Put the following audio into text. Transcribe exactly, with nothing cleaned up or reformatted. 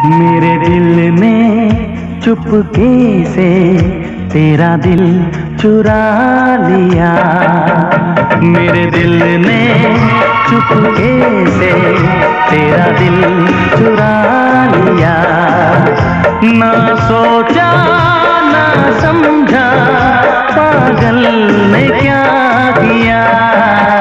मेरे दिल ने चुपके से तेरा दिल चुरा लिया। मेरे दिल ने चुपके से तेरा दिल चुरा लिया। ना सोचा ना समझा पागल ने क्या किया।